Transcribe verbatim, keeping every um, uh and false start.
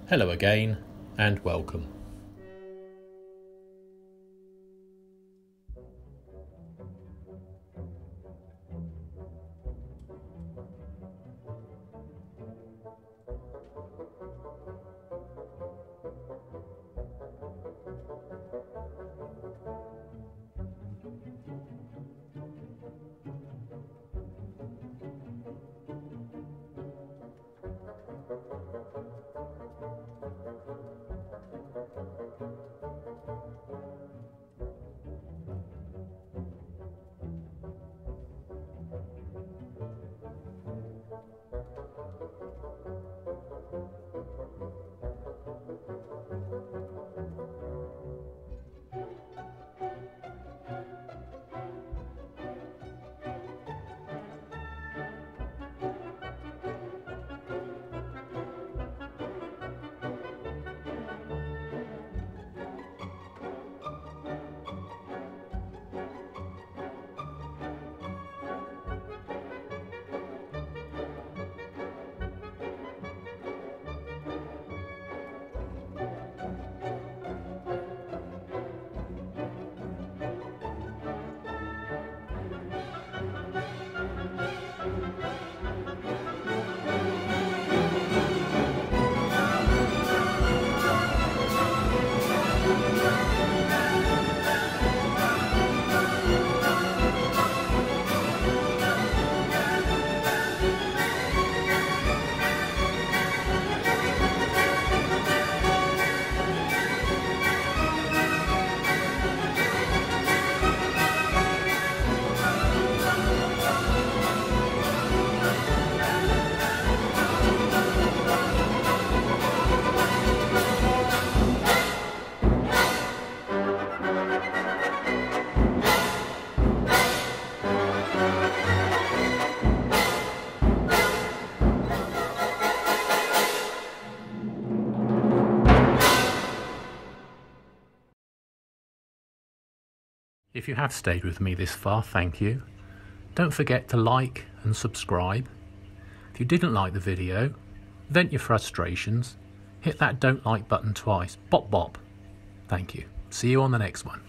Hello again and welcome. If you have stayed with me this far, thank you. Don't forget to like and subscribe. If you didn't like the video, vent your frustrations. Hit that don't like button twice. Bop bop. Thank you. See you on the next one.